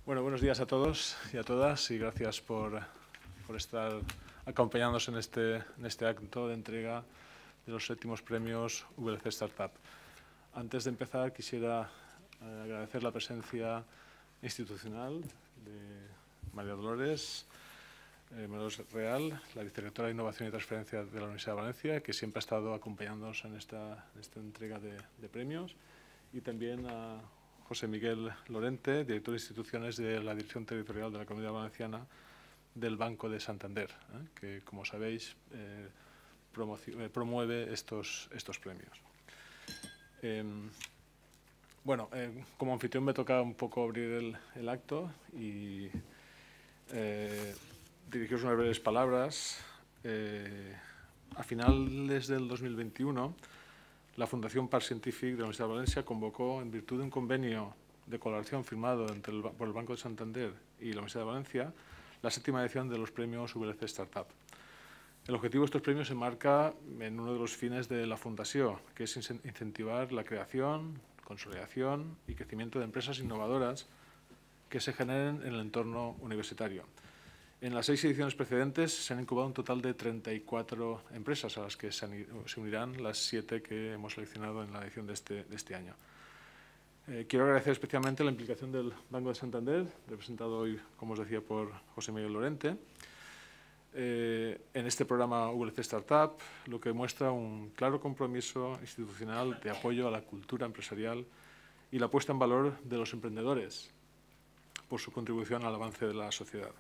Bueno, buenos días a todos y a todas y gracias por estar acompañándonos en este acto de entrega de los 7º premios VLC Startup. Antes de empezar, quisiera agradecer la presencia institucional de María Dolores Real, la Vicerrectora de Innovación y Transferencia de la Universidad de Valencia, que siempre ha estado acompañándonos en esta entrega de premios, y también a José Miguel Lorente, director de instituciones de la Dirección Territorial de la Comunidad Valenciana del Banco de Santander, que, como sabéis, promueve estos premios. Como anfitrión me toca un poco abrir el acto y dirigiros unas breves palabras. A finales del 2021, la Fundación Parc Scientific de la Universidad de Valencia convocó, en virtud de un convenio de colaboración firmado por el Banco de Santander y la Universidad de Valencia, la 7ª edición de los premios VLC Startup. El objetivo de estos premios se enmarca en uno de los fines de la Fundación, que es incentivar la creación, consolidación y crecimiento de empresas innovadoras que se generen en el entorno universitario. En las 6 ediciones precedentes se han incubado un total de 34 empresas, a las que se unirán las 7 que hemos seleccionado en la edición de este año. Quiero agradecer especialmente la implicación del Banco de Santander, representado hoy, como os decía, por José Miguel Lorente, en este programa VLC Startup, lo que muestra un claro compromiso institucional de apoyo a la cultura empresarial y la puesta en valor de los emprendedores por su contribución al avance de la sociedad.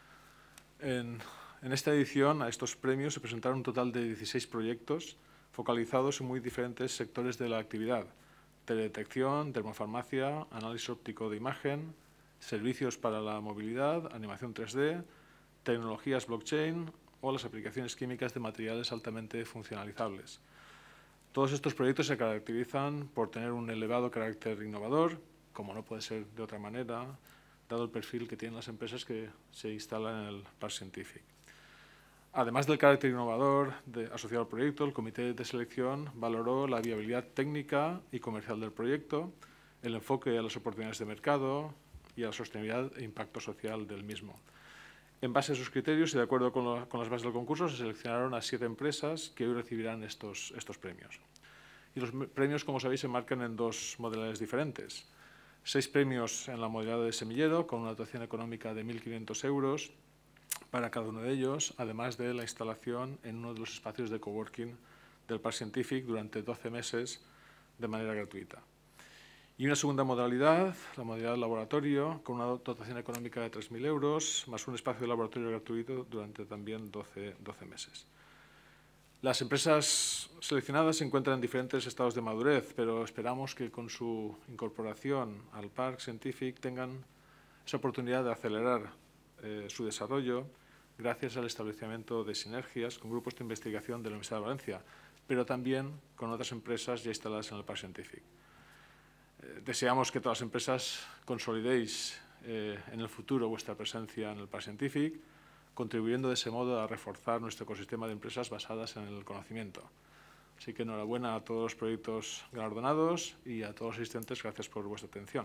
En esta edición, a estos premios se presentaron un total de 16 proyectos focalizados en muy diferentes sectores de la actividad: teledetección, termofarmacia, análisis óptico de imagen, servicios para la movilidad, animación 3D, tecnologías blockchain o las aplicaciones químicas de materiales altamente funcionalizables. Todos estos proyectos se caracterizan por tener un elevado carácter innovador, como no puede ser de otra manera, dado el perfil que tienen las empresas que se instalan en el Parc Scientific. Además del carácter innovador asociado al proyecto, el comité de selección valoró la viabilidad técnica y comercial del proyecto, el enfoque a las oportunidades de mercado y a la sostenibilidad e impacto social del mismo. En base a sus criterios y de acuerdo con las bases del concurso, se seleccionaron a 7 empresas que hoy recibirán estos premios. Y los premios, como sabéis, se enmarcan en 2 modalidades diferentes. 6 premios en la modalidad de semillero, con una dotación económica de 1.500 euros para cada uno de ellos, además de la instalación en uno de los espacios de coworking del Parc Scientific durante 12 meses de manera gratuita. Y una segunda modalidad, la modalidad de laboratorio, con una dotación económica de 3.000 euros, más un espacio de laboratorio gratuito durante también 12 meses. Las empresas seleccionadas se encuentran en diferentes estados de madurez, pero esperamos que con su incorporación al Parc Scientific tengan esa oportunidad de acelerar su desarrollo gracias al establecimiento de sinergias con grupos de investigación de la Universidad de Valencia, pero también con otras empresas ya instaladas en el Parc Scientific. Deseamos que todas las empresas consolidéis en el futuro vuestra presencia en el Parc Scientific, contribuyendo de ese modo a reforzar nuestro ecosistema de empresas basadas en el conocimiento. Así que enhorabuena a todos los proyectos galardonados y a todos los asistentes, gracias por vuestra atención.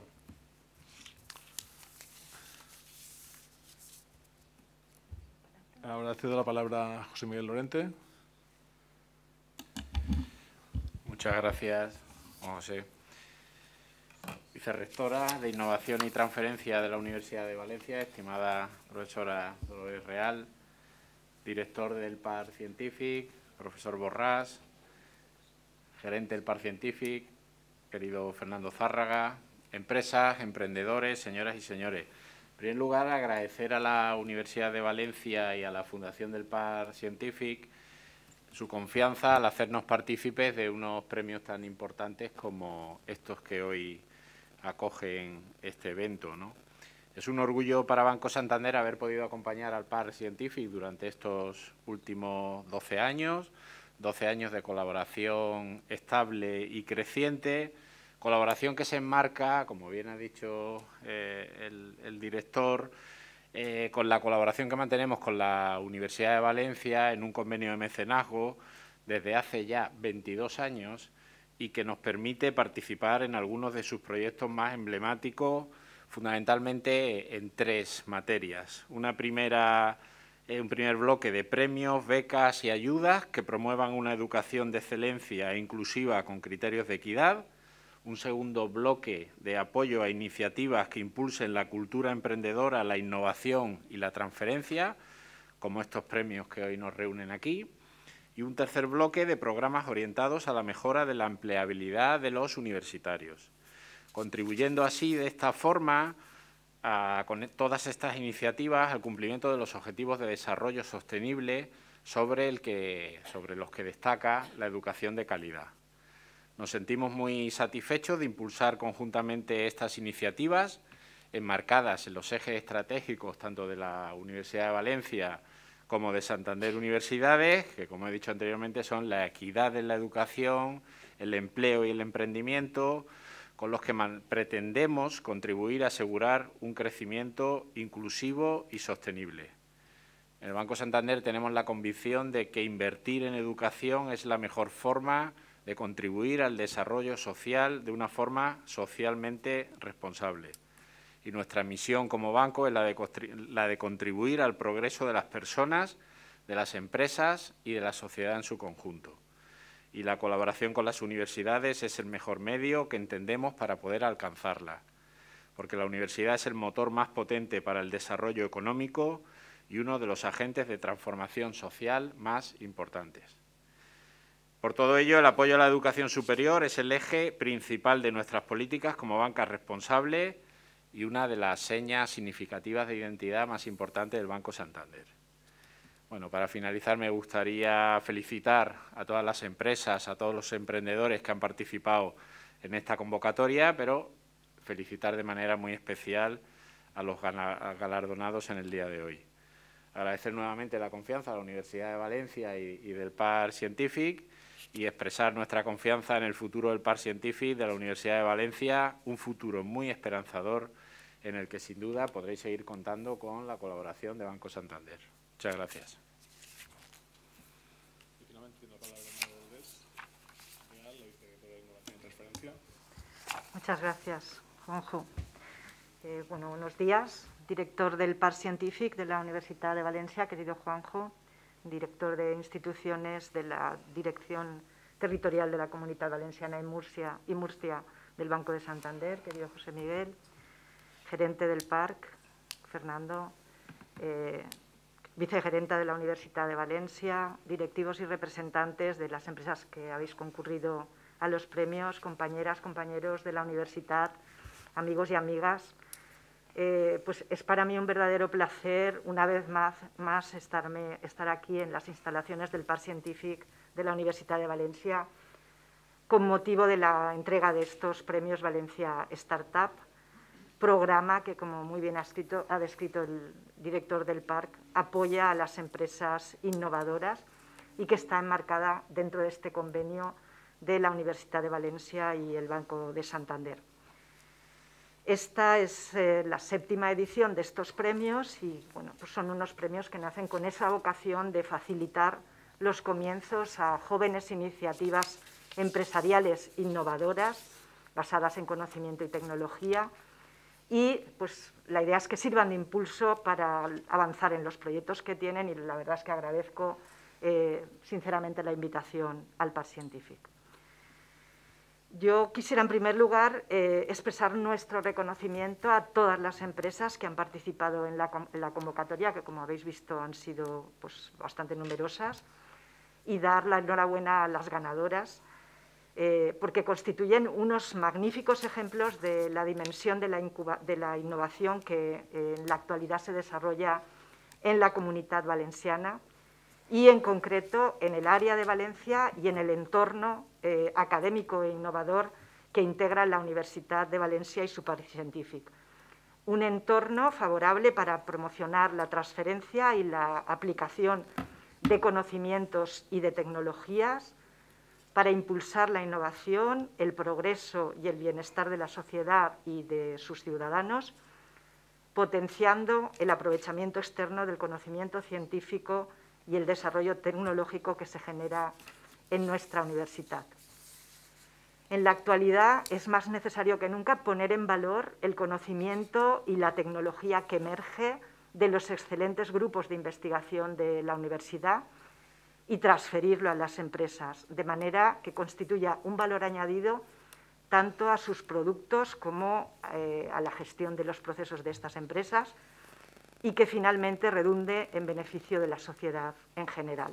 Ahora cedo la palabra a José Miguel Lorente. Muchas gracias, José. Vicerrectora de Innovación y Transferencia de la Universidad de Valencia, estimada profesora Dolores Real, director del Parc Scientific, profesor Borràs, gerente del Parc Scientific, querido Fernando Zárraga, empresas, emprendedores, señoras y señores. En primer lugar, agradecer a la Universidad de Valencia y a la Fundación del Parc Scientific su confianza al hacernos partícipes de unos premios tan importantes como estos que hoy acogen este evento, ¿no? Es un orgullo para Banco Santander haber podido acompañar al Parc Scientific durante estos últimos 12 años de colaboración estable y creciente, colaboración que se enmarca, como bien ha dicho el director, con la colaboración que mantenemos con la Universidad de Valencia en un convenio de mecenazgo desde hace ya 22 años y que nos permite participar en algunos de sus proyectos más emblemáticos, fundamentalmente en 3 materias. Un primer bloque de premios, becas y ayudas que promuevan una educación de excelencia e inclusiva con criterios de equidad. Un segundo bloque de apoyo a iniciativas que impulsen la cultura emprendedora, la innovación y la transferencia, como estos premios que hoy nos reúnen aquí. Y un tercer bloque de programas orientados a la mejora de la empleabilidad de los universitarios, contribuyendo así de esta forma con todas estas iniciativas al cumplimiento de los objetivos de desarrollo sostenible sobre los que destaca la educación de calidad. Nos sentimos muy satisfechos de impulsar conjuntamente estas iniciativas enmarcadas en los ejes estratégicos tanto de la Universidad de Valencia como de Santander Universidades, que, como he dicho anteriormente, son la equidad en la educación, el empleo y el emprendimiento, con los que pretendemos contribuir a asegurar un crecimiento inclusivo y sostenible. En el Banco Santander tenemos la convicción de que invertir en educación es la mejor forma de contribuir al desarrollo social de una forma socialmente responsable. Y nuestra misión como banco es la de contribuir al progreso de las personas, de las empresas y de la sociedad en su conjunto. Y la colaboración con las universidades es el mejor medio que entendemos para poder alcanzarla, porque la universidad es el motor más potente para el desarrollo económico y uno de los agentes de transformación social más importantes. Por todo ello, el apoyo a la educación superior es el eje principal de nuestras políticas como banca responsable y una de las señas significativas de identidad más importantes del Banco Santander. Bueno, para finalizar, me gustaría felicitar a todas las empresas, a todos los emprendedores que han participado en esta convocatoria, pero felicitar de manera muy especial a los galardonados en el día de hoy. Agradecer nuevamente la confianza a la Universidad de Valencia y del PAR Scientific y expresar nuestra confianza en el futuro del PAR Scientific de la Universidad de Valencia, un futuro muy esperanzador en el que sin duda podréis seguir contando con la colaboración de Banco Santander. Muchas gracias. Y finalmente la palabra de Lourdes Real, la vicedirectora de Innovación y Transferencia. Muchas gracias, Juanjo. Bueno, buenos días. Director del PAR Scientific de la Universidad de Valencia, querido Juanjo, director de instituciones de la Dirección Territorial de la Comunidad Valenciana y Murcia del Banco de Santander, querido José Miguel, gerente del PARC, Fernando, vicegerenta de la Universidad de Valencia, directivos y representantes de las empresas que habéis concurrido a los premios, compañeras, compañeros de la universidad, amigos y amigas. Pues es para mí un verdadero placer, una vez más estar aquí en las instalaciones del PAR Scientific de la Universidad de Valencia con motivo de la entrega de estos premios Valencia Startup, programa que, como muy bien ha descrito el director del PARC, apoya a las empresas innovadoras y que está enmarcada dentro de este convenio de la Universidad de Valencia y el Banco de Santander. Esta es la 7ª edición de estos premios y bueno, pues son unos premios que nacen con esa vocación de facilitar los comienzos a jóvenes iniciativas empresariales innovadoras basadas en conocimiento y tecnología y pues la idea es que sirvan de impulso para avanzar en los proyectos que tienen y la verdad es que agradezco sinceramente la invitación al PAR Scientific. Yo quisiera, en primer lugar, expresar nuestro reconocimiento a todas las empresas que han participado en la convocatoria, que, como habéis visto, han sido pues, bastante numerosas, y dar la enhorabuena a las ganadoras, porque constituyen unos magníficos ejemplos de la dimensión de la innovación que en la actualidad se desarrolla en la Comunidad Valenciana, y en concreto en el área de Valencia y en el entorno académico e innovador que integra la Universidad de Valencia y su PAR Scientific. Un entorno favorable para promocionar la transferencia y la aplicación de conocimientos y de tecnologías, para impulsar la innovación, el progreso y el bienestar de la sociedad y de sus ciudadanos, potenciando el aprovechamiento externo del conocimiento científico y el desarrollo tecnológico que se genera en nuestra universidad. En la actualidad es más necesario que nunca poner en valor el conocimiento y la tecnología que emerge de los excelentes grupos de investigación de la universidad y transferirlo a las empresas, de manera que constituya un valor añadido tanto a sus productos como a la gestión de los procesos de estas empresas y que finalmente redunde en beneficio de la sociedad en general.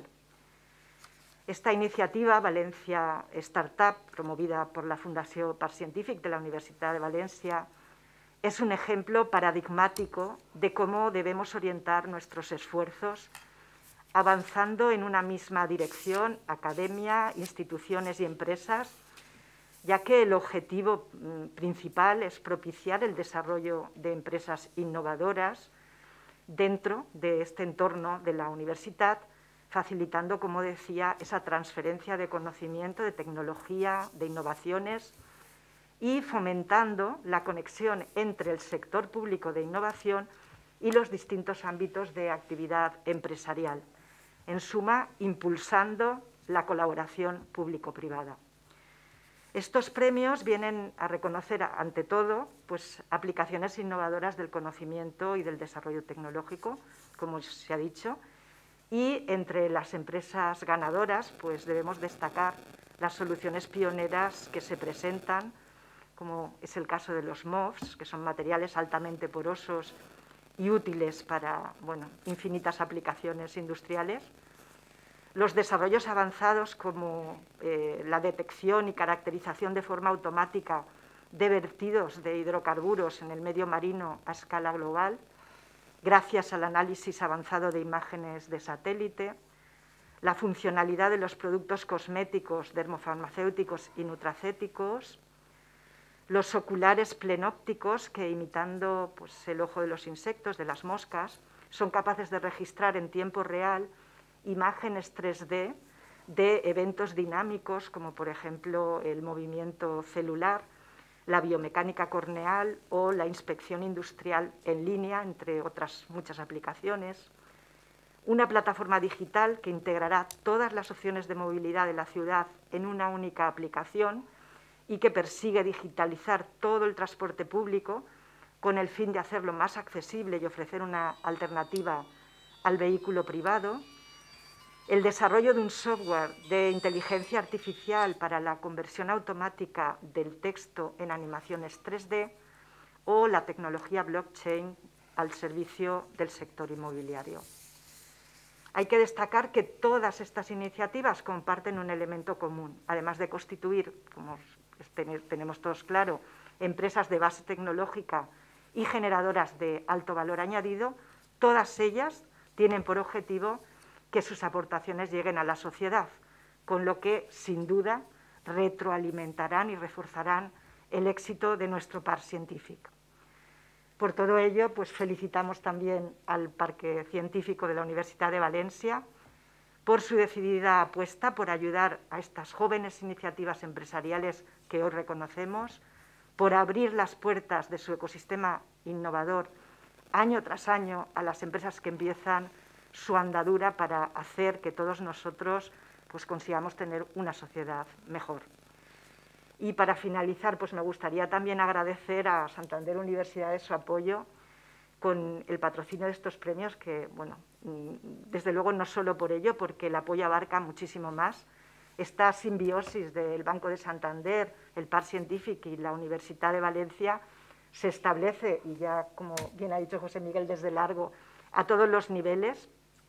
Esta iniciativa, Valencia Startup, promovida por la Fundació Parc Científic de la Universitat de València, es un ejemplo paradigmático de cómo debemos orientar nuestros esfuerzos avanzando en una misma dirección, academia, instituciones y empresas, ya que el objetivo principal es propiciar el desarrollo de empresas innovadoras dentro de este entorno de la universidad, facilitando, como decía, esa transferencia de conocimiento, de tecnología, de innovaciones y fomentando la conexión entre el sector público de innovación y los distintos ámbitos de actividad empresarial. En suma, impulsando la colaboración público-privada. Estos premios vienen a reconocer, ante todo, pues, aplicaciones innovadoras del conocimiento y del desarrollo tecnológico, como se ha dicho, y entre las empresas ganadoras pues debemos destacar las soluciones pioneras que se presentan, como es el caso de los MOFs, que son materiales altamente porosos y útiles para infinitas aplicaciones industriales. Los desarrollos avanzados como la detección y caracterización de forma automática de vertidos de hidrocarburos en el medio marino a escala global, gracias al análisis avanzado de imágenes de satélite, la funcionalidad de los productos cosméticos, dermofarmacéuticos y nutracéuticos, los oculares plenópticos que, imitando pues, el ojo de los insectos, de las moscas, son capaces de registrar en tiempo real imágenes 3D de eventos dinámicos, como por ejemplo el movimiento celular, la biomecánica corneal o la inspección industrial en línea, entre otras muchas aplicaciones. Una plataforma digital que integrará todas las opciones de movilidad de la ciudad en una única aplicación y que persigue digitalizar todo el transporte público con el fin de hacerlo más accesible y ofrecer una alternativa al vehículo privado. El desarrollo de un software de inteligencia artificial para la conversión automática del texto en animaciones 3D o la tecnología blockchain al servicio del sector inmobiliario. Hay que destacar que todas estas iniciativas comparten un elemento común, además de constituir, como tenemos todos claro, empresas de base tecnológica y generadoras de alto valor añadido, todas ellas tienen por objetivo que sus aportaciones lleguen a la sociedad, con lo que, sin duda, retroalimentarán y reforzarán el éxito de nuestro Parc Científic. Por todo ello, pues felicitamos también al Parque Científico de la Universitat de València por su decidida apuesta por ayudar a estas jóvenes iniciativas empresariales que hoy reconocemos, por abrir las puertas de su ecosistema innovador año tras año a las empresas que empiezan su andadura para hacer que todos nosotros pues, consigamos tener una sociedad mejor. Y para finalizar, pues me gustaría también agradecer a Santander Universidades su apoyo con el patrocinio de estos premios, que, bueno, desde luego no solo por ello, porque el apoyo abarca muchísimo más. Esta simbiosis del Banco de Santander, el Parc Científic y la Universitat de Valencia se establece, y ya, como bien ha dicho José Miguel, desde largo, a todos los niveles,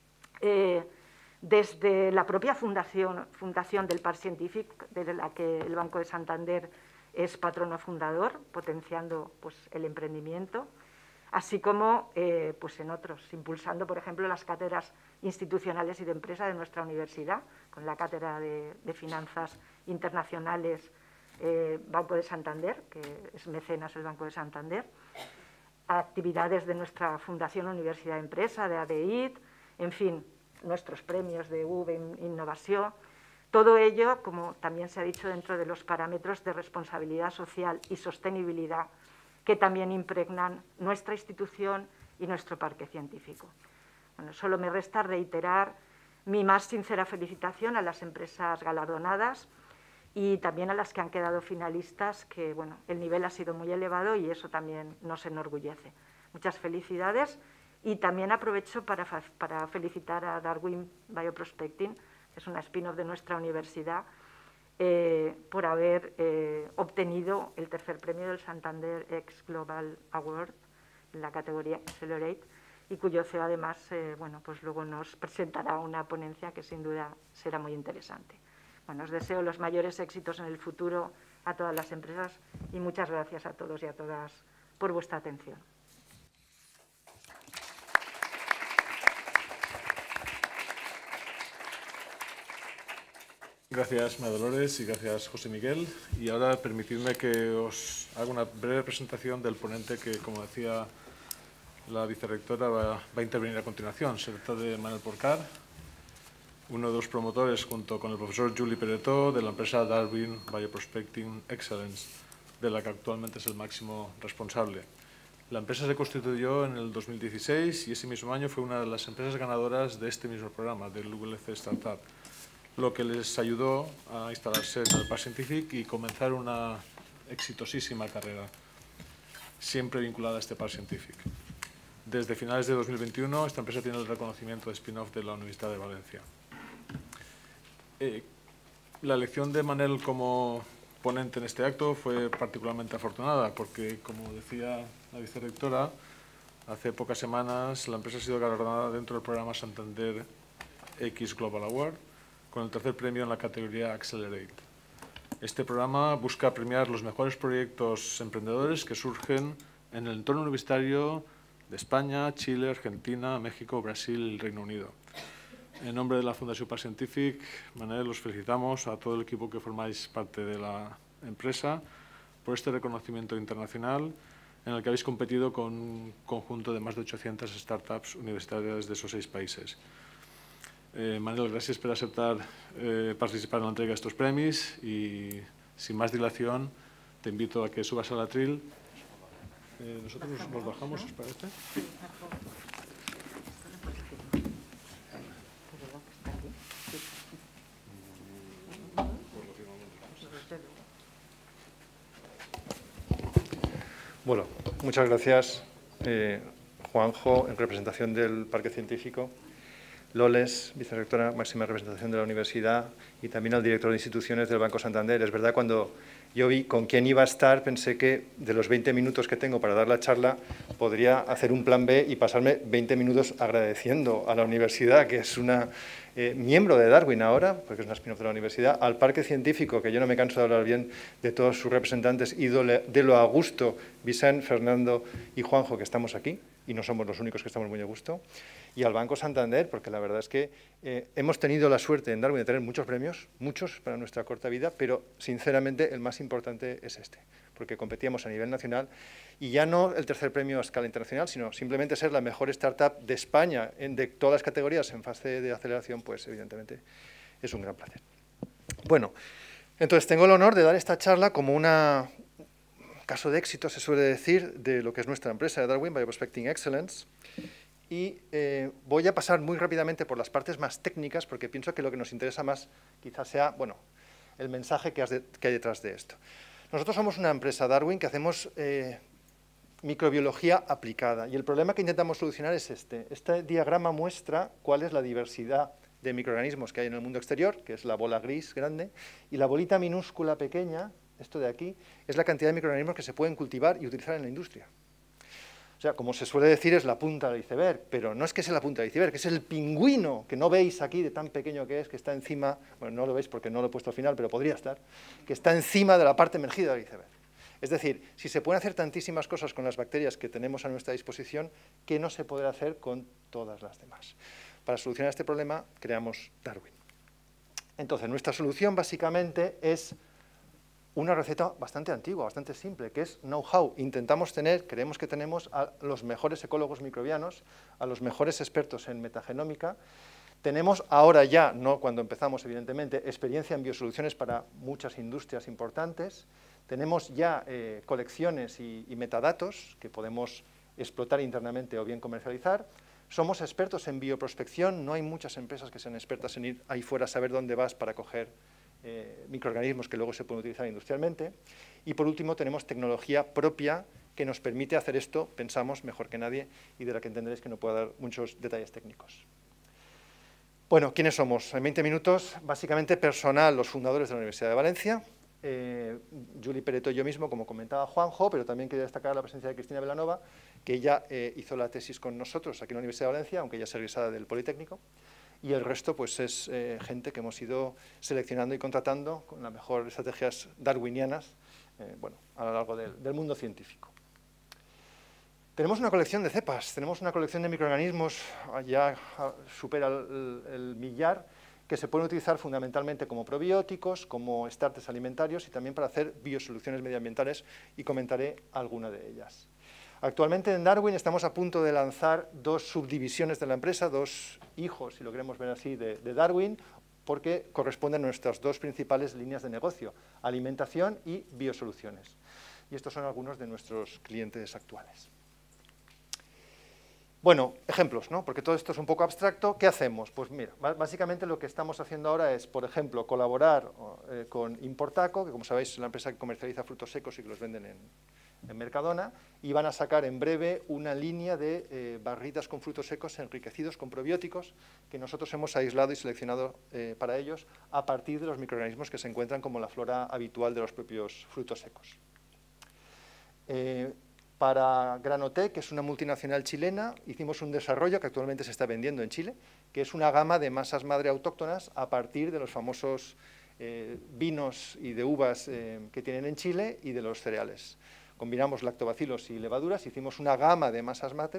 desde la propia fundación del Parc Científic, de la que el Banco de Santander es patrono fundador, potenciando pues, el emprendimiento, así como pues en otros, impulsando, por ejemplo, las cátedras institucionales y de empresa de nuestra universidad, con la cátedra de Finanzas Internacionales Banco de Santander, que es mecenas el Banco de Santander, actividades de nuestra Fundación Universidad de Empresa, de ADIT, en fin, nuestros premios de UV Innovación, todo ello, como también se ha dicho, dentro de los parámetros de responsabilidad social y sostenibilidad que también impregnan nuestra institución y nuestro parque científico. Bueno, solo me resta reiterar mi más sincera felicitación a las empresas galardonadas y también a las que han quedado finalistas, que bueno, el nivel ha sido muy elevado y eso también nos enorgullece. Muchas felicidades y también aprovecho para felicitar a Darwin Bioprospecting, que es una spin-off de nuestra universidad, por haber obtenido el tercer premio del Santander X Global Award en la categoría Accelerate y cuyo CEO además bueno, pues luego nos presentará una ponencia que sin duda será muy interesante. Bueno, os deseo los mayores éxitos en el futuro a todas las empresas y muchas gracias a todos y a todas por vuestra atención. Gracias, María Dolores, y gracias, José Miguel. Y ahora permitidme que os haga una breve presentación del ponente que, como decía la vicerrectora, va a intervenir a continuación. Se trata de Manuel Porcar, uno de los promotores, junto con el profesor Juli Peretó, de la empresa Darwin Bioprospecting Excellence, de la que actualmente es el máximo responsable. La empresa se constituyó en el 2016 y ese mismo año fue una de las empresas ganadoras de este mismo programa, del WLC Startup, lo que les ayudó a instalarse en el Parc Scientific y comenzar una exitosísima carrera, siempre vinculada a este Parc Scientific. Desde finales de 2021, esta empresa tiene el reconocimiento de spin-off de la Universidad de Valencia. La elección de Manel como ponente en este acto fue particularmente afortunada porque, como decía la vicerrectora, hace pocas semanas la empresa ha sido galardonada dentro del programa Santander X Global Award con el tercer premio en la categoría Accelerate. Este programa busca premiar los mejores proyectos emprendedores que surgen en el entorno universitario de España, Chile, Argentina, México, Brasil y el Reino Unido. En nombre de la Fundación Parc Scientific, Manel, os felicitamos a todo el equipo que formáis parte de la empresa por este reconocimiento internacional en el que habéis competido con un conjunto de más de 800 startups universitarias de esos 6 países. Manel, gracias por aceptar participar en la entrega de estos premios y, sin más dilación, te invito a que subas al atril. Nosotros nos bajamos, ¿os parece? Bueno, muchas gracias, Juanjo, en representación del Parque Científico, Loles, vicerrectora, máxima representación de la universidad, y también al director de instituciones del Banco Santander. Es verdad, cuando yo vi con quién iba a estar, pensé que de los 20 minutos que tengo para dar la charla, podría hacer un plan B y pasarme 20 minutos agradeciendo a la universidad, que es una miembro de Darwin ahora, porque es una spin-off de la universidad, al Parque Científico, que yo no me canso de hablar bien de todos sus representantes, y de lo a gusto, Vicent, Fernando y Juanjo, que estamos aquí, y no somos los únicos que estamos muy a gusto, y al Banco Santander, porque la verdad es que hemos tenido la suerte en Darwin de tener muchos premios, muchos para nuestra corta vida, pero sinceramente el más importante es este, porque competíamos a nivel nacional y ya no el tercer premio a escala internacional, sino simplemente ser la mejor startup de España de todas las categorías en fase de aceleración, pues evidentemente es un gran placer. Bueno, entonces tengo el honor de dar esta charla como un caso de éxito, se suele decir, de lo que es nuestra empresa de Darwin Bioprospecting Excellence. Y voy a pasar muy rápidamente por las partes más técnicas, porque pienso que lo que nos interesa más quizás sea, bueno, el mensaje que hay detrás de esto. Nosotros somos una empresa Darwin que hacemos microbiología aplicada, y el problema que intentamos solucionar es este. Este diagrama muestra cuál es la diversidad de microorganismos que hay en el mundo exterior, que es la bola gris grande, y la bolita minúscula pequeña, esto de aquí, es la cantidad de microorganismos que se pueden cultivar y utilizar en la industria. O sea, como se suele decir, es la punta del iceberg, pero no es que sea la punta del iceberg, es el pingüino, que no veis aquí de tan pequeño que es, que está encima, bueno, no lo veis porque no lo he puesto al final, pero podría estar, que está encima de la parte emergida del iceberg. Es decir, si se pueden hacer tantísimas cosas con las bacterias que tenemos a nuestra disposición, ¿qué no se podrá hacer con todas las demás? Para solucionar este problema, creamos Darwin. Entonces, nuestra solución básicamente es una receta bastante antigua, bastante simple, que es know-how. Creemos que tenemos a los mejores ecólogos microbianos, a los mejores expertos en metagenómica. Tenemos ahora ya, no cuando empezamos evidentemente, experiencia en biosoluciones para muchas industrias importantes. Tenemos ya colecciones y metadatos que podemos explotar internamente o bien comercializar. Somos expertos en bioprospección, no hay muchas empresas que sean expertas en ir ahí fuera a saber dónde vas para coger microorganismos que luego se pueden utilizar industrialmente. Y por último tenemos tecnología propia que nos permite hacer esto, pensamos, mejor que nadie, y de la que entenderéis que no puedo dar muchos detalles técnicos. Bueno, ¿quiénes somos? En 20 minutos, básicamente personal, los fundadores de la Universidad de Valencia, Juli Pereto y yo mismo, como comentaba Juanjo, pero también quería destacar la presencia de Cristina Vilanova, que ella hizo la tesis con nosotros aquí en la Universidad de Valencia, aunque ella es egresada del Politécnico, y el resto pues es gente que hemos ido seleccionando y contratando con las mejores estrategias darwinianas bueno, a lo largo del mundo científico. Tenemos una colección de cepas, tenemos una colección de microorganismos, ya supera el millar, que se pueden utilizar fundamentalmente como probióticos, como estartes alimentarios y también para hacer biosoluciones medioambientales, y comentaré alguna de ellas. Actualmente en Darwin estamos a punto de lanzar dos subdivisiones de la empresa, dos hijos, si lo queremos ver así, de Darwin, porque corresponden a nuestras dos principales líneas de negocio, alimentación y biosoluciones. Y estos son algunos de nuestros clientes actuales. Bueno, ejemplos, ¿no? Porque todo esto es un poco abstracto. ¿Qué hacemos? Pues mira, básicamente lo que estamos haciendo ahora es, por ejemplo, colaborar con Importaco, que como sabéis es la empresa que comercializa frutos secos y que los venden en Mercadona, y van a sacar en breve una línea de barritas con frutos secos enriquecidos con probióticos que nosotros hemos aislado y seleccionado para ellos a partir de los microorganismos que se encuentran como la flora habitual de los propios frutos secos. Para Granotec, que es una multinacional chilena, hicimos un desarrollo que actualmente se está vendiendo en Chile, que es una gama de masas madre autóctonas a partir de los famosos vinos y de uvas que tienen en Chile y de los cereales. Combinamos lactobacilos y levaduras, hicimos una gama de masas madre,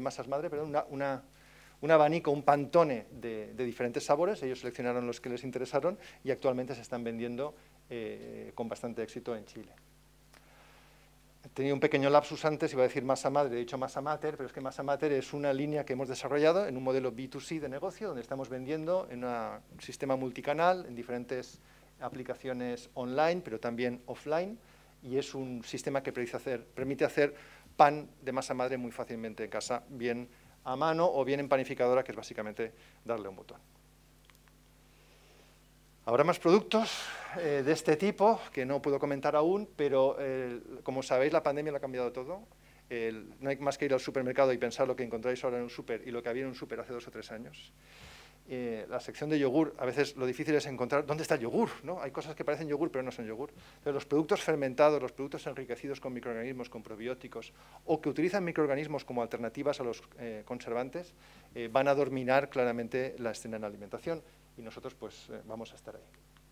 un abanico, un pantone de diferentes sabores. Ellos seleccionaron los que les interesaron y actualmente se están vendiendo con bastante éxito en Chile. He tenido un pequeño lapsus antes, iba a decir masa madre, he dicho masa mater, pero es que masa mater es una línea que hemos desarrollado en un modelo B2C de negocio, donde estamos vendiendo en un sistema multicanal, en diferentes aplicaciones online, pero también offline, y es un sistema que permite hacer pan de masa madre muy fácilmente en casa, bien a mano o bien en panificadora, que es básicamente darle un botón. Habrá más productos de este tipo que no puedo comentar aún, pero como sabéis la pandemia lo ha cambiado todo. No hay más que ir al supermercado y pensar lo que encontráis ahora en un súper y lo que había en un súper hace 2 o 3 años. La sección de yogur, a veces lo difícil es encontrar dónde está el yogur, ¿no? Hay cosas que parecen yogur pero no son yogur. Pero los productos fermentados, los productos enriquecidos con microorganismos, con probióticos, o que utilizan microorganismos como alternativas a los conservantes, van a dominar claramente la escena en la alimentación. Y nosotros pues vamos a estar ahí.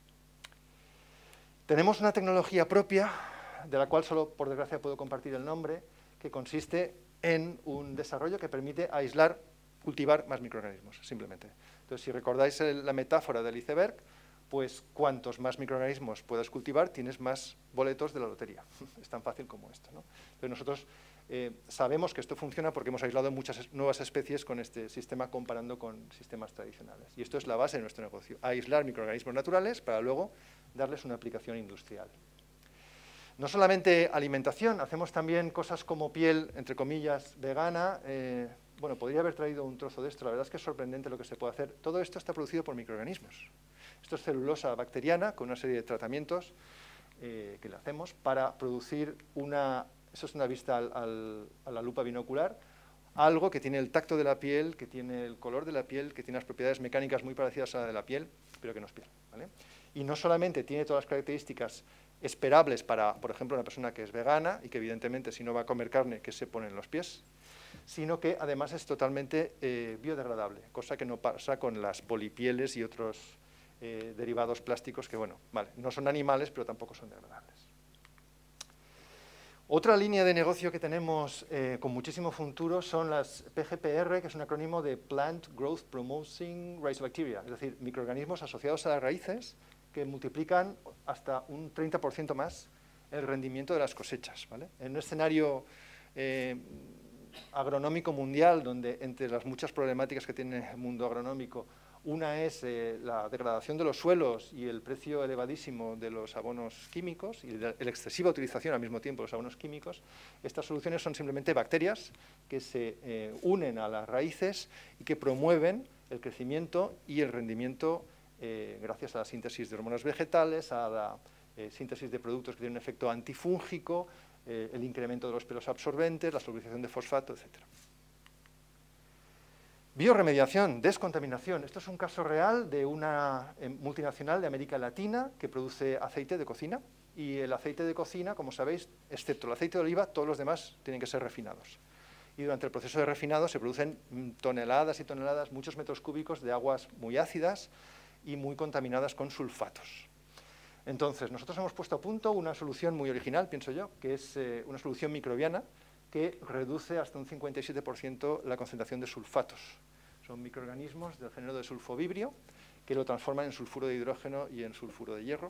Tenemos una tecnología propia, de la cual solo por desgracia puedo compartir el nombre, que consiste en un desarrollo que permite aislar, cultivar más microorganismos, simplemente. Entonces, si recordáis la metáfora del iceberg, pues cuantos más microorganismos puedas cultivar, tienes más boletos de la lotería. Es tan fácil como esto, ¿no? Entonces, nosotros sabemos que esto funciona porque hemos aislado muchas nuevas especies con este sistema comparando con sistemas tradicionales. Y esto es la base de nuestro negocio, aislar microorganismos naturales para luego darles una aplicación industrial. No solamente alimentación, hacemos también cosas como piel, entre comillas, vegana. Bueno, podría haber traído un trozo de esto, la verdad es que es sorprendente lo que se puede hacer. Todo esto está producido por microorganismos. Esto es celulosa bacteriana con una serie de tratamientos que le hacemos para producir una... Eso es una vista a la lupa binocular, algo que tiene el tacto de la piel, que tiene el color de la piel, que tiene las propiedades mecánicas muy parecidas a la de la piel, pero que no es piel, ¿vale? Y no solamente tiene todas las características esperables para, por ejemplo, una persona que es vegana y que evidentemente si no va a comer carne, que se pone en los pies, sino que además es totalmente biodegradable, cosa que no pasa con las polipieles y otros derivados plásticos que, bueno, vale, no son animales, pero tampoco son degradables. Otra línea de negocio que tenemos con muchísimo futuro son las PGPR, que es un acrónimo de Plant Growth Promoting Rhizobacteria, es decir, microorganismos asociados a las raíces que multiplican hasta un 30% más el rendimiento de las cosechas, ¿vale? En un escenario agronómico mundial, donde entre las muchas problemáticas que tiene el mundo agronómico, una es la degradación de los suelos y el precio elevadísimo de los abonos químicos y la excesiva utilización al mismo tiempo de los abonos químicos. Estas soluciones son simplemente bacterias que se unen a las raíces y que promueven el crecimiento y el rendimiento gracias a la síntesis de hormonas vegetales, a la síntesis de productos que tienen un efecto antifúngico, el incremento de los pelos absorbentes, la solubilización de fosfato, etc. Bioremediación, descontaminación. Esto es un caso real de una multinacional de América Latina que produce aceite de cocina, y el aceite de cocina, como sabéis, excepto el aceite de oliva, todos los demás tienen que ser refinados. Y durante el proceso de refinado se producen toneladas y toneladas, muchos metros cúbicos de aguas muy ácidas y muy contaminadas con sulfatos. Entonces, nosotros hemos puesto a punto una solución muy original, pienso yo, que es una solución microbiana que reduce hasta un 57% la concentración de sulfatos. Son microorganismos del género de sulfovibrio que lo transforman en sulfuro de hidrógeno y en sulfuro de hierro,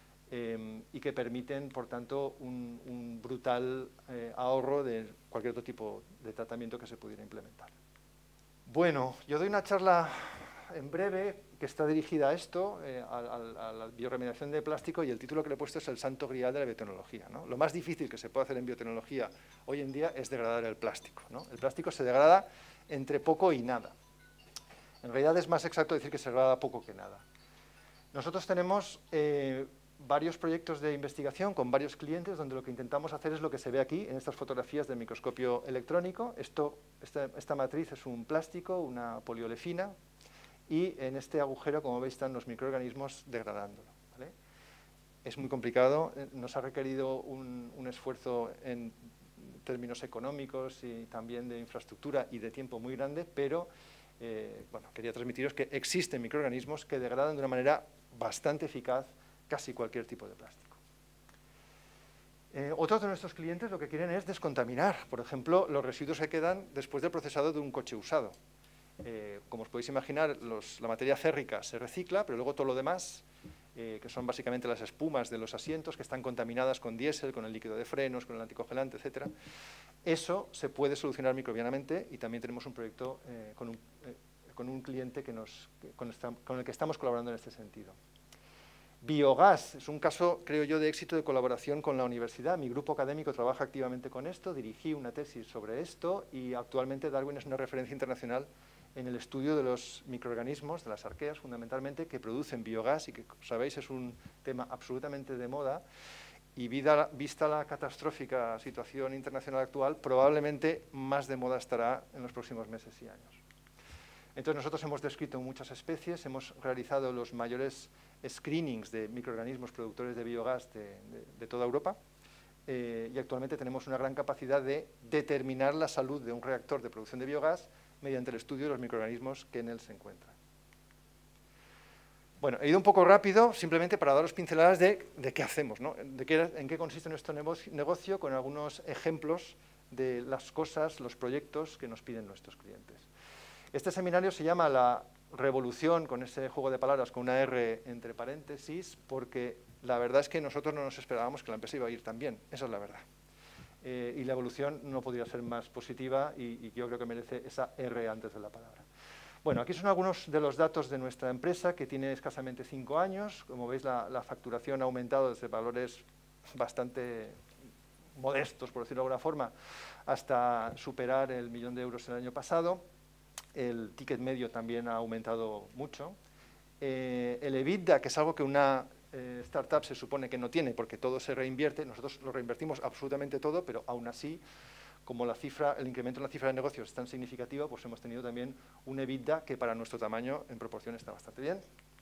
y que permiten, por tanto, un brutal ahorro de cualquier otro tipo de tratamiento que se pudiera implementar. Bueno, yo doy una charla en breve que está dirigida a esto, a la bioremediación de plástico, y el título que le he puesto es el santo grial de la biotecnología, ¿no? Lo más difícil que se puede hacer en biotecnología hoy en día es degradar el plástico, ¿no? El plástico se degrada entre poco y nada. En realidad es más exacto decir que se degrada poco que nada. Nosotros tenemos varios proyectos de investigación con varios clientes donde lo que intentamos hacer es lo que se ve aquí en estas fotografías del microscopio electrónico. Esta matriz es un plástico, una poliolefina, y en este agujero, como veis, están los microorganismos degradándolo, ¿vale? Es muy complicado, nos ha requerido un esfuerzo en términos económicos y también de infraestructura y de tiempo muy grande, pero bueno, quería transmitiros que existen microorganismos que degradan de una manera bastante eficaz casi cualquier tipo de plástico. Otros de nuestros clientes lo que quieren es descontaminar, por ejemplo, los residuos que quedan después del procesado de un coche usado. Como os podéis imaginar, la materia férrica se recicla, pero luego todo lo demás, que son básicamente las espumas de los asientos, que están contaminadas con diésel, con el líquido de frenos, con el anticongelante, etc. Eso se puede solucionar microbianamente, y también tenemos un proyecto con un cliente con el que estamos colaborando en este sentido. Biogás es un caso, creo yo, de éxito de colaboración con la universidad. Mi grupo académico trabaja activamente con esto, dirigí una tesis sobre esto, y actualmente Darwin es una referencia internacional en el estudio de los microorganismos, de las arqueas fundamentalmente, que producen biogás, y que, sabéis, es un tema absolutamente de moda, y vista la catastrófica situación internacional actual, probablemente más de moda estará en los próximos meses y años. Entonces, nosotros hemos descrito muchas especies, hemos realizado los mayores screenings de microorganismos productores de biogás de toda Europa, y actualmente tenemos una gran capacidad de determinar la salud de un reactor de producción de biogás mediante el estudio de los microorganismos que en él se encuentran. Bueno, he ido un poco rápido, simplemente para daros pinceladas de qué hacemos, ¿no? En qué consiste nuestro negocio, con algunos ejemplos de las cosas, los proyectos que nos piden nuestros clientes. Este seminario se llama La Revolución, con ese juego de palabras, con una R entre paréntesis, porque la verdad es que nosotros no nos esperábamos que la empresa iba a ir tan bien, esa es la verdad. Y la evolución no podría ser más positiva, y yo creo que merece esa R antes de la palabra. Bueno, aquí son algunos de los datos de nuestra empresa, que tiene escasamente 5 años. Como veis, la facturación ha aumentado desde valores bastante modestos, por decirlo de alguna forma, hasta superar el 1.000.000 de euros el año pasado. El ticket medio también ha aumentado mucho. El EBITDA, que es algo que una startup se supone que no tiene, porque todo se reinvierte, nosotros lo reinvertimos absolutamente todo, pero aún así, como el incremento en la cifra de negocios es tan significativo, pues hemos tenido también un EBITDA que para nuestro tamaño en proporción está bastante bien.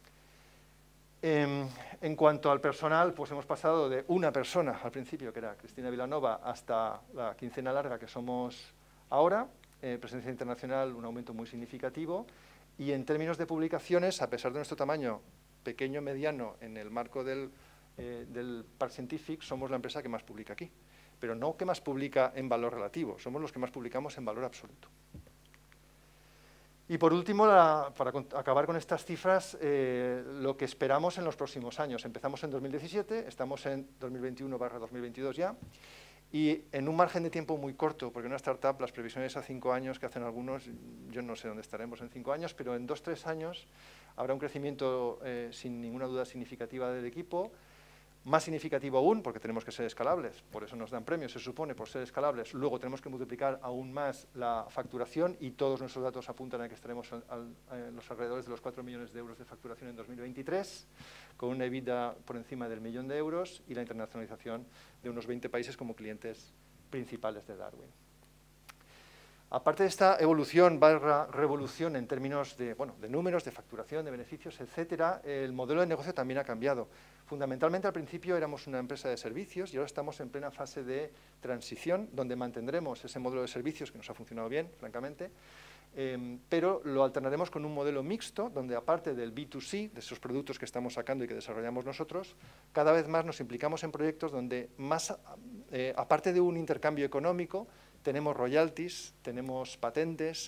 En cuanto al personal, pues hemos pasado de una persona al principio, que era Cristina Vilanova, hasta la quincena larga que somos ahora. Presencia internacional, un aumento muy significativo, y en términos de publicaciones, a pesar de nuestro tamaño pequeño, mediano, en el marco del Parc Scientific, somos la empresa que más publica aquí, pero no que más publica en valor relativo, somos los que más publicamos en valor absoluto. Y por último, para acabar con estas cifras, lo que esperamos en los próximos años. Empezamos en 2017, estamos en 2021/2022 ya, y en un margen de tiempo muy corto, porque una startup, las previsiones a 5 años que hacen algunos, yo no sé dónde estaremos en 5 años, pero en 2 o 3 años habrá un crecimiento sin ninguna duda significativa del equipo, Más significativo aún, porque tenemos que ser escalables, por eso nos dan premios, se supone, por ser escalables. Luego tenemos que multiplicar aún más la facturación y todos nuestros datos apuntan a que estaremos en los alrededores de los 4 millones de euros de facturación en 2023, con una EBITDA por encima del 1 millón de euros y la internacionalización de unos 20 países como clientes principales de Darwin. Aparte de esta evolución barra revolución en términos de números, de facturación, de beneficios, etcétera, el modelo de negocio también ha cambiado. Fundamentalmente, al principio éramos una empresa de servicios y ahora estamos en plena fase de transición, donde mantendremos ese modelo de servicios que nos ha funcionado bien, francamente, pero lo alternaremos con un modelo mixto, donde aparte del B2C, de esos productos que estamos sacando y que desarrollamos nosotros, cada vez más nos implicamos en proyectos donde, aparte de un intercambio económico, tenemos royalties, tenemos patentes,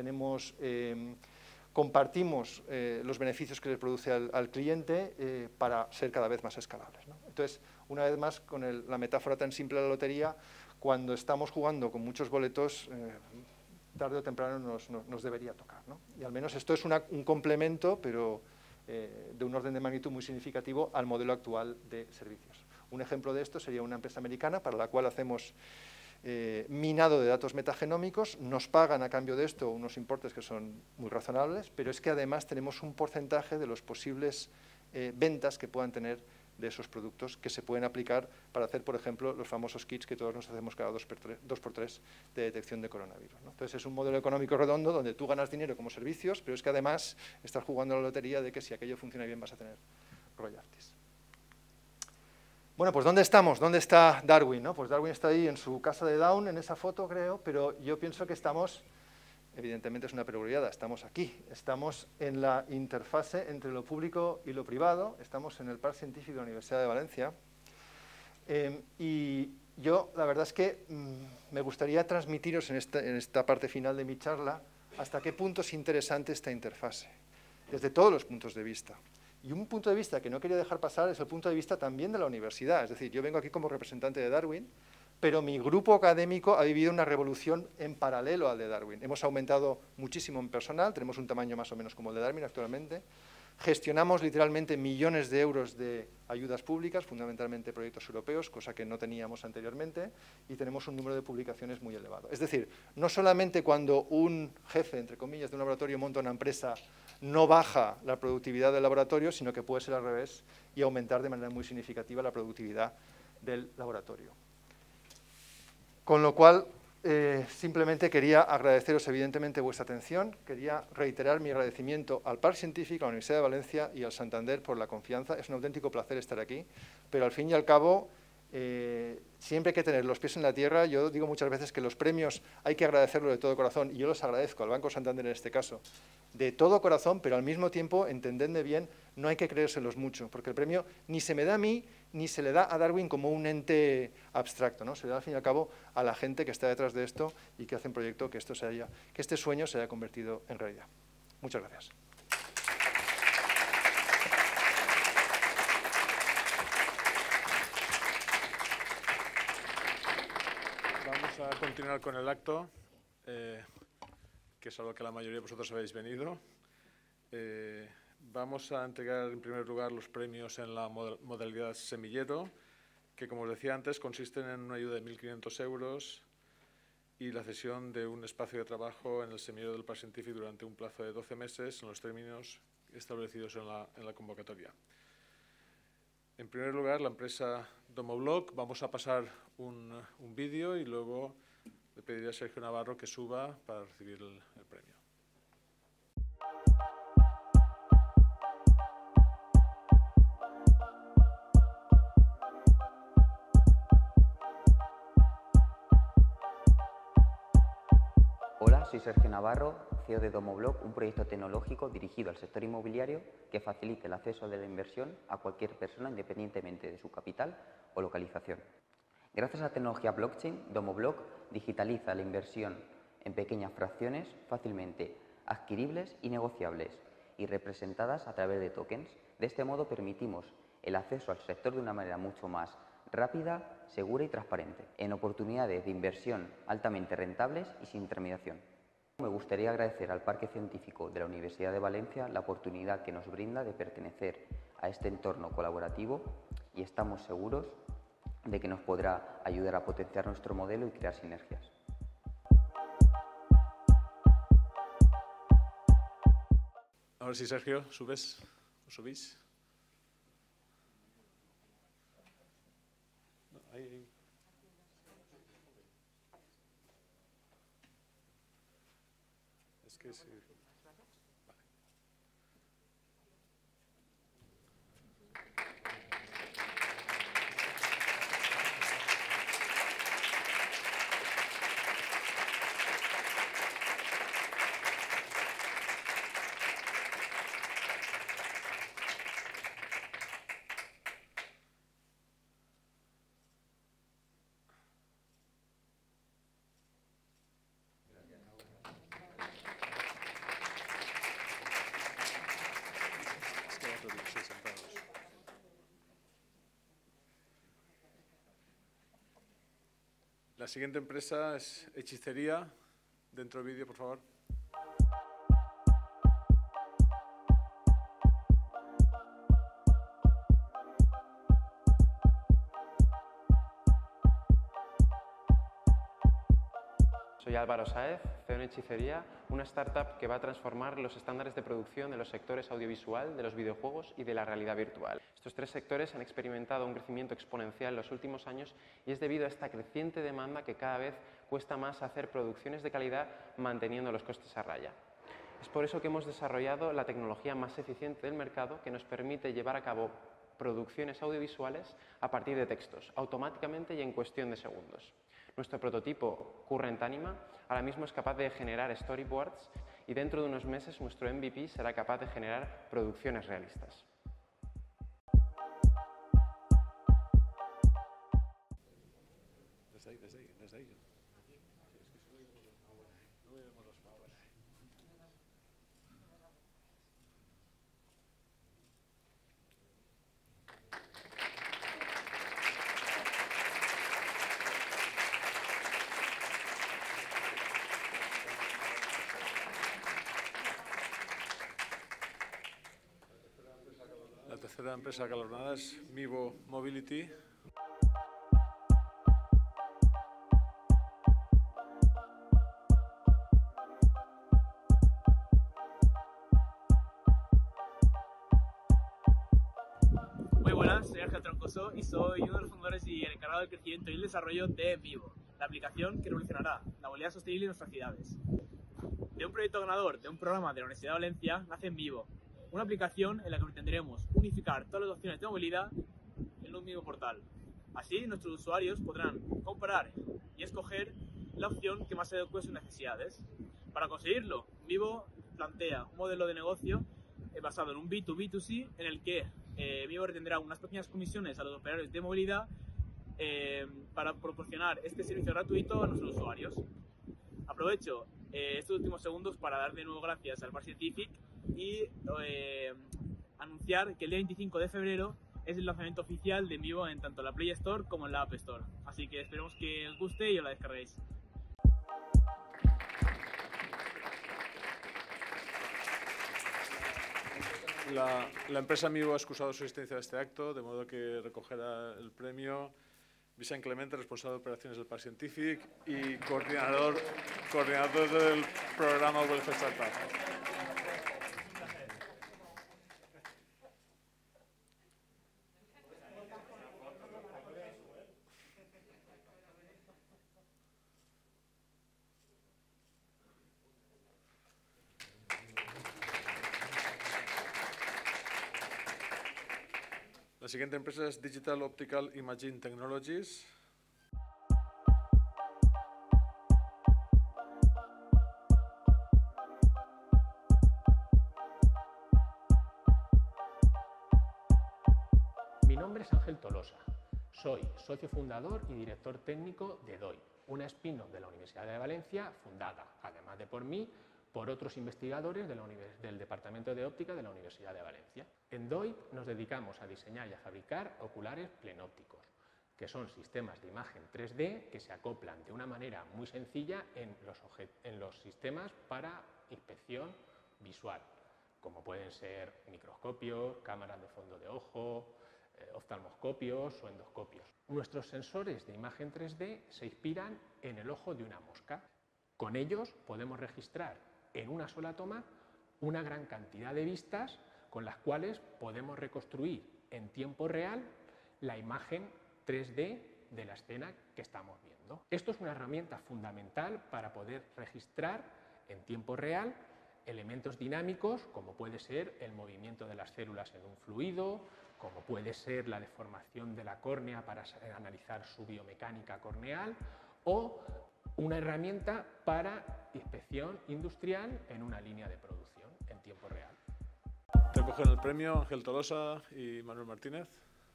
compartimos los beneficios que le produce al cliente para ser cada vez más escalables, ¿no? Entonces, una vez más, con la metáfora tan simple de la lotería, cuando estamos jugando con muchos boletos, tarde o temprano nos debería tocar, ¿no? Y al menos esto es un complemento, pero de un orden de magnitud muy significativo al modelo actual de servicios. Un ejemplo de esto sería una empresa americana para la cual hacemos minado de datos metagenómicos, nos pagan a cambio de esto unos importes que son muy razonables, pero es que además tenemos un porcentaje de los posibles ventas que puedan tener de esos productos que se pueden aplicar para hacer, por ejemplo, los famosos kits que todos nos hacemos cada 2x3 de detección de coronavirus, ¿no? Entonces es un modelo económico redondo donde tú ganas dinero como servicios, pero es que además estás jugando a la lotería de que si aquello funciona bien vas a tener royalties. Bueno, pues ¿dónde estamos? ¿Dónde está Darwin, ¿no? Pues Darwin está ahí en su casa de Down, en esa foto creo, pero yo pienso que estamos, evidentemente es una perogrullada, estamos aquí, estamos en la interfase entre lo público y lo privado, estamos en el Parque Científico de la Universidad de Valencia, y yo la verdad es que me gustaría transmitiros en esta parte final de mi charla hasta qué punto es interesante esta interfase, desde todos los puntos de vista. Y un punto de vista que no quería dejar pasar es el punto de vista también de la universidad. Es decir, yo vengo aquí como representante de Darwin, pero mi grupo académico ha vivido una revolución en paralelo al de Darwin. Hemos aumentado muchísimo en personal, tenemos un tamaño más o menos como el de Darwin actualmente. Gestionamos literalmente millones de euros de ayudas públicas, fundamentalmente proyectos europeos, cosa que no teníamos anteriormente, y tenemos un número de publicaciones muy elevado. Es decir, no solamente cuando un jefe, entre comillas, de un laboratorio monta una empresa, no baja la productividad del laboratorio, sino que puede ser al revés y aumentar de manera muy significativa la productividad del laboratorio. Con lo cual, simplemente quería agradeceros evidentemente vuestra atención, quería reiterar mi agradecimiento al Parque Científico, a la Universidad de Valencia y al Santander por la confianza. Es un auténtico placer estar aquí, pero al fin y al cabo, siempre hay que tener los pies en la tierra. Yo digo muchas veces que los premios hay que agradecerlos de todo corazón, y yo los agradezco al Banco Santander en este caso, de todo corazón, pero al mismo tiempo, entendedme bien, no hay que creérselos mucho, porque el premio ni se me da a mí, ni se le da a Darwin como un ente abstracto, ¿no? Se le da al fin y al cabo a la gente que está detrás de esto y que hace un proyecto que este sueño se haya convertido en realidad. Muchas gracias. Vamos a continuar con el acto, que es a lo que la mayoría de vosotros habéis venido. Vamos a entregar en primer lugar los premios en la modalidad semillero, que como os decía antes consisten en una ayuda de 1.500 euros y la cesión de un espacio de trabajo en el semillero del Parque Científico durante un plazo de 12 meses en los términos establecidos en la convocatoria. En primer lugar, la empresa Domobloc. Vamos a pasar un vídeo y luego le pediré a Sergio Navarro que suba para recibir el premio. Hola, soy Sergio Navarro, CEO de Domobloc, un proyecto tecnológico dirigido al sector inmobiliario que facilite el acceso de la inversión a cualquier persona independientemente de su capital o localización. Gracias a la tecnología blockchain, Domobloc digitaliza la inversión en pequeñas fracciones fácilmente adquiribles y negociables y representadas a través de tokens. De este modo permitimos el acceso al sector de una manera mucho más rápida, segura y transparente, en oportunidades de inversión altamente rentables y sin intermediación. Me gustaría agradecer al Parque Científico de la Universidad de Valencia la oportunidad que nos brinda de pertenecer a este entorno colaborativo y estamos seguros de que nos podrá ayudar a potenciar nuestro modelo y crear sinergias. Ahora sí, Sergio, ¿subes o subís? No, ahí. Es que sí. Vale. Es que otros sí, sentados. La siguiente empresa es Hechicería. Dentro del vídeo, por favor. Soy Álvaro Sáez, CEO en Hechicería, una startup que va a transformar los estándares de producción de los sectores audiovisual, de los videojuegos y de la realidad virtual. Estos tres sectores han experimentado un crecimiento exponencial en los últimos años y es debido a esta creciente demanda que cada vez cuesta más hacer producciones de calidad manteniendo los costes a raya. Es por eso que hemos desarrollado la tecnología más eficiente del mercado que nos permite llevar a cabo producciones audiovisuales a partir de textos, automáticamente y en cuestión de segundos. Nuestro prototipo Current Anima ahora mismo es capaz de generar storyboards y dentro de unos meses nuestro MVP será capaz de generar producciones realistas. Desde ahí. No vemos los favores. La tercera empresa galardonada es Mivo Mobility. Muy buenas, soy Ángel Troncoso y soy uno de los fundadores y el encargado del crecimiento y el desarrollo de Mivo, la aplicación que revolucionará la movilidad sostenible en nuestras ciudades. De un proyecto ganador de un programa de la Universidad de Valencia nace Mivo, una aplicación en la que pretendremos unificar todas las opciones de movilidad en un mismo portal. Así, nuestros usuarios podrán comparar y escoger la opción que más se adecue a sus necesidades. Para conseguirlo, Mivo plantea un modelo de negocio basado en un B2B2C en el que Mivo retendrá unas pequeñas comisiones a los operadores de movilidad para proporcionar este servicio gratuito a nuestros usuarios. Aprovecho estos últimos segundos para dar de nuevo gracias al Park Scientific y anunciar que el día 25 de febrero es el lanzamiento oficial de Mivo en tanto la Play Store como en la App Store. Así que esperemos que os guste y os la descarguéis. La empresa Mivo ha excusado su asistencia a este acto, de modo que recogerá el premio Vicent Clemente, responsable de operaciones del Park Scientific y coordinador del programa Welfare Startup. La siguiente empresa es Digital Optical Imaging Technologies. Mi nombre es Ángel Tolosa. Soy socio fundador y director técnico de DOI, una spin-off de la Universidad de Valencia fundada, además de por mí, por otros investigadores del Departamento de Óptica de la Universidad de Valencia. En DOI nos dedicamos a diseñar y a fabricar oculares plenópticos, que son sistemas de imagen 3D que se acoplan de una manera muy sencilla en los sistemas para inspección visual, como pueden ser microscopios, cámaras de fondo de ojo, oftalmoscopios o endoscopios. Nuestros sensores de imagen 3D se inspiran en el ojo de una mosca. Con ellos podemos registrar en una sola toma una gran cantidad de vistas con las cuales podemos reconstruir en tiempo real la imagen 3D de la escena que estamos viendo. Esto es una herramienta fundamental para poder registrar en tiempo real elementos dinámicos, como puede ser el movimiento de las células en un fluido, como puede ser la deformación de la córnea para analizar su biomecánica corneal, o una herramienta para inspección industrial en una línea de producción en tiempo real. Recogen el premio Ángel Tolosa y Manuel Martínez.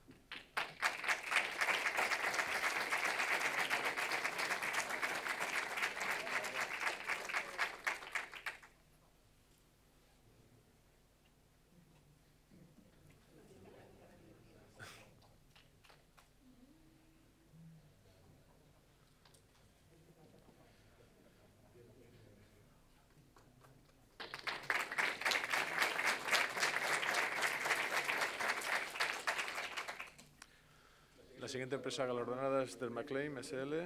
La siguiente empresa galardonada es Dermaclaim SL.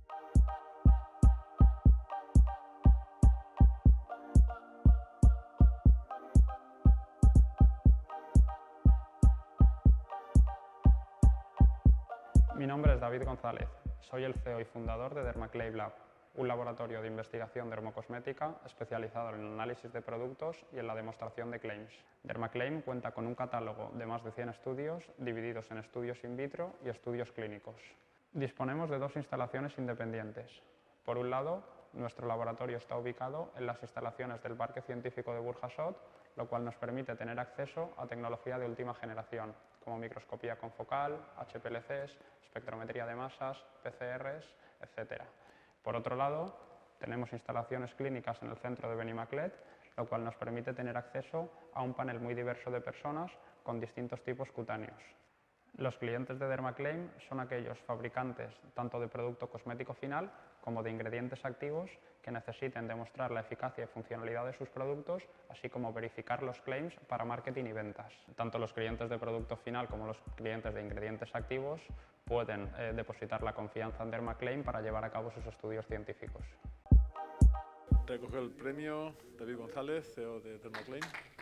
Mi nombre es David González, soy el CEO y fundador de Dermaclaim Lab, un laboratorio de investigación dermocosmética especializado en el análisis de productos y en la demostración de claims. Dermaclaim cuenta con un catálogo de más de 100 estudios divididos en estudios in vitro y estudios clínicos. Disponemos de dos instalaciones independientes. Por un lado, nuestro laboratorio está ubicado en las instalaciones del Parque Científico de Burjasot, lo cual nos permite tener acceso a tecnología de última generación, como microscopía confocal, HPLCs, espectrometría de masas, PCRs, etc. Por otro lado, tenemos instalaciones clínicas en el centro de Benimaclet, lo cual nos permite tener acceso a un panel muy diverso de personas con distintos tipos cutáneos. Los clientes de Dermaclaim son aquellos fabricantes tanto de producto cosmético final como de ingredientes activos que necesiten demostrar la eficacia y funcionalidad de sus productos, así como verificar los claims para marketing y ventas. Tanto los clientes de producto final como los clientes de ingredientes activos pueden depositar la confianza en Dermaclaim para llevar a cabo sus estudios científicos. Recoge el premio David González, CEO de Dermaclaim.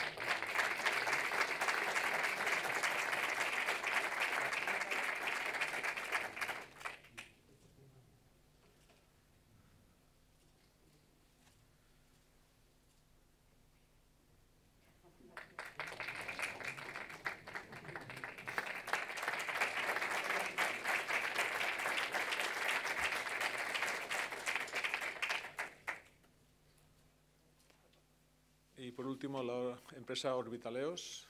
Y por último, la empresa Orbitaleos.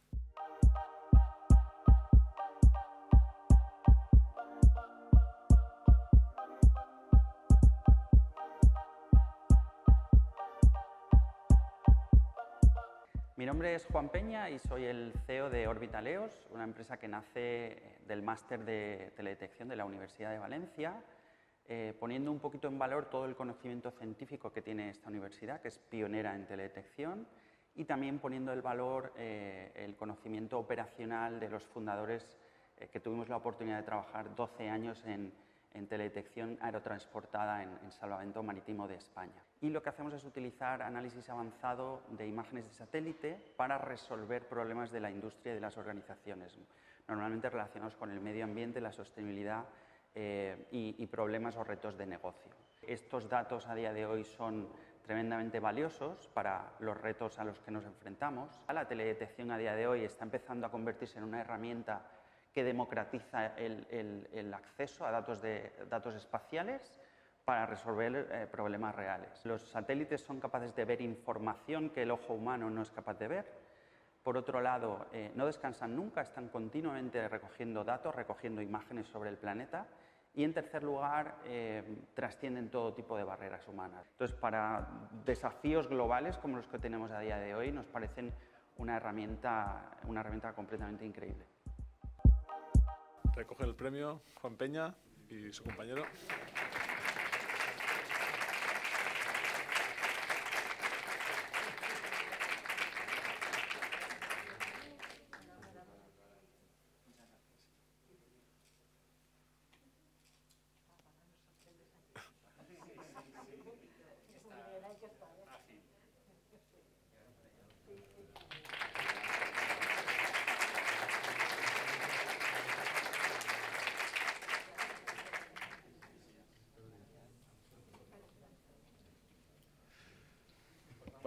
Mi nombre es Juan Peña y soy el CEO de Orbitaleos, una empresa que nace del máster de teledetección de la Universidad de Valencia, poniendo un poquito en valor todo el conocimiento científico que tiene esta universidad, que es pionera en teledetección, y también poniendo el valor el conocimiento operacional de los fundadores que tuvimos la oportunidad de trabajar 12 años en teledetección aerotransportada en salvamento marítimo de España. Y lo que hacemos es utilizar análisis avanzado de imágenes de satélite para resolver problemas de la industria y de las organizaciones, normalmente relacionados con el medio ambiente, la sostenibilidad y problemas o retos de negocio. Estos datos a día de hoy son tremendamente valiosos para los retos a los que nos enfrentamos. La teledetección a día de hoy está empezando a convertirse en una herramienta que democratiza el acceso a datos espaciales para resolver problemas reales. Los satélites son capaces de ver información que el ojo humano no es capaz de ver. Por otro lado, no descansan nunca, están continuamente recogiendo datos, recogiendo imágenes sobre el planeta. Y en tercer lugar, trascienden todo tipo de barreras humanas. Entonces, para desafíos globales como los que tenemos a día de hoy, nos parecen una herramienta completamente increíble. Recoge el premio Juan Peña y su compañero.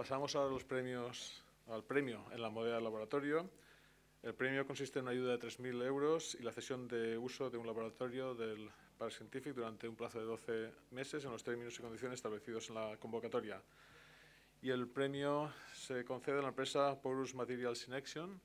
pasamos ahora al premio en la modalidad de laboratorio. El premio consiste en una ayuda de 3.000 euros y la cesión de uso de un laboratorio del Parc Scientific durante un plazo de 12 meses en los términos y condiciones establecidos en la convocatoria. Y el premio se concede a la empresa Porous Materials in Action.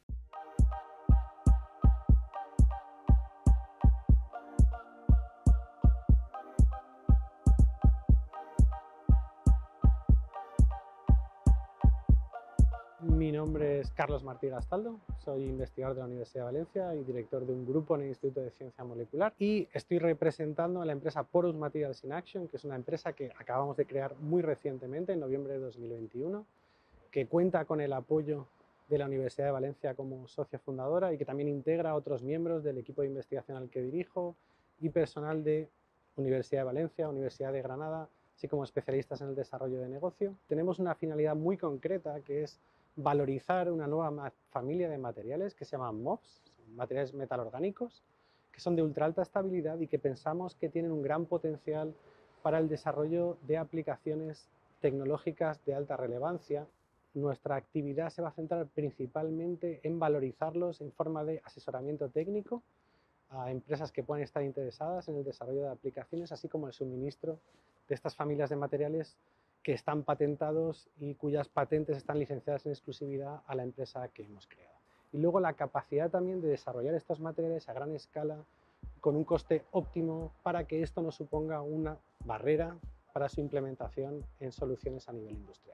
Mi nombre es Carlos Martí Gastaldo, soy investigador de la Universidad de Valencia y director de un grupo en el Instituto de Ciencia Molecular, y estoy representando a la empresa Porous Materials in Action, que es una empresa que acabamos de crear muy recientemente, en noviembre de 2021, que cuenta con el apoyo de la Universidad de Valencia como socia fundadora y que también integra a otros miembros del equipo de investigación al que dirijo y personal de Universidad de Valencia, Universidad de Granada, así como especialistas en el desarrollo de negocio. Tenemos una finalidad muy concreta, que es valorizar una nueva familia de materiales que se llaman MOFs, materiales metalorgánicos, que son de ultra alta estabilidad y que pensamos que tienen un gran potencial para el desarrollo de aplicaciones tecnológicas de alta relevancia. Nuestra actividad se va a centrar principalmente en valorizarlos en forma de asesoramiento técnico a empresas que puedan estar interesadas en el desarrollo de aplicaciones, así como el suministro de estas familias de materiales que están patentados y cuyas patentes están licenciadas en exclusividad a la empresa que hemos creado. Y luego la capacidad también de desarrollar estos materiales a gran escala con un coste óptimo para que esto no suponga una barrera para su implementación en soluciones a nivel industrial.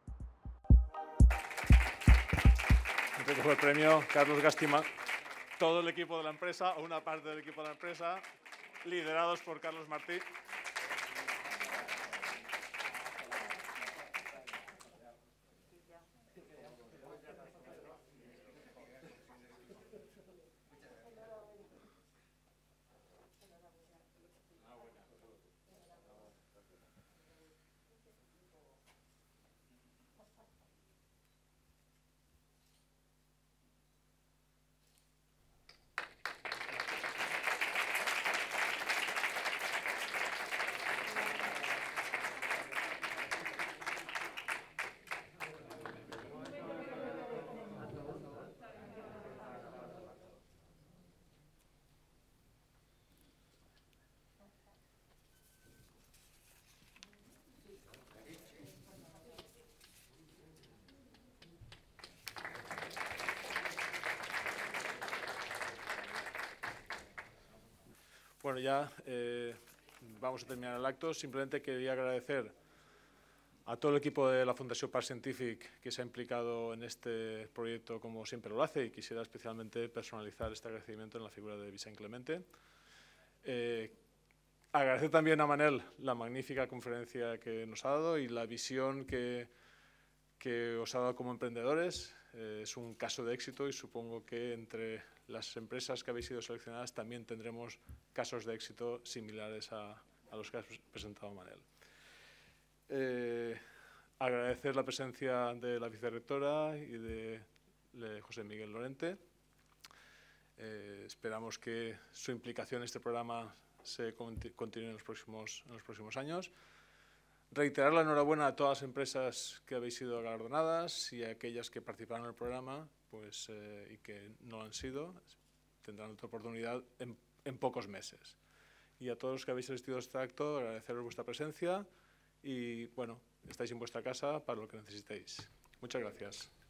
Recojo el premio Carlos Gastima, todo el equipo de la empresa o una parte del equipo de la empresa, liderados por Carlos Martí. Bueno, ya vamos a terminar el acto. Simplemente quería agradecer a todo el equipo de la Fundació Parc Scientific que se ha implicado en este proyecto como siempre lo hace, y quisiera especialmente personalizar este agradecimiento en la figura de Vicent Clemente. Agradecer también a Manel la magnífica conferencia que nos ha dado y la visión que os ha dado como emprendedores. Es un caso de éxito y supongo que entre las empresas que habéis sido seleccionadas también tendremos casos de éxito similares a los que ha presentado Manel. Agradecer la presencia de la vicerrectora y de José Miguel Lorente. Esperamos que su implicación en este programa se continúe en los próximos años. Reiterar la enhorabuena a todas las empresas que habéis sido galardonadas y a aquellas que participaron en el programa y que no lo han sido. Tendrán otra oportunidad en pocos meses. Y a todos los que habéis asistido a este acto, agradeceros vuestra presencia y, bueno, estáis en vuestra casa para lo que necesitéis. Muchas gracias.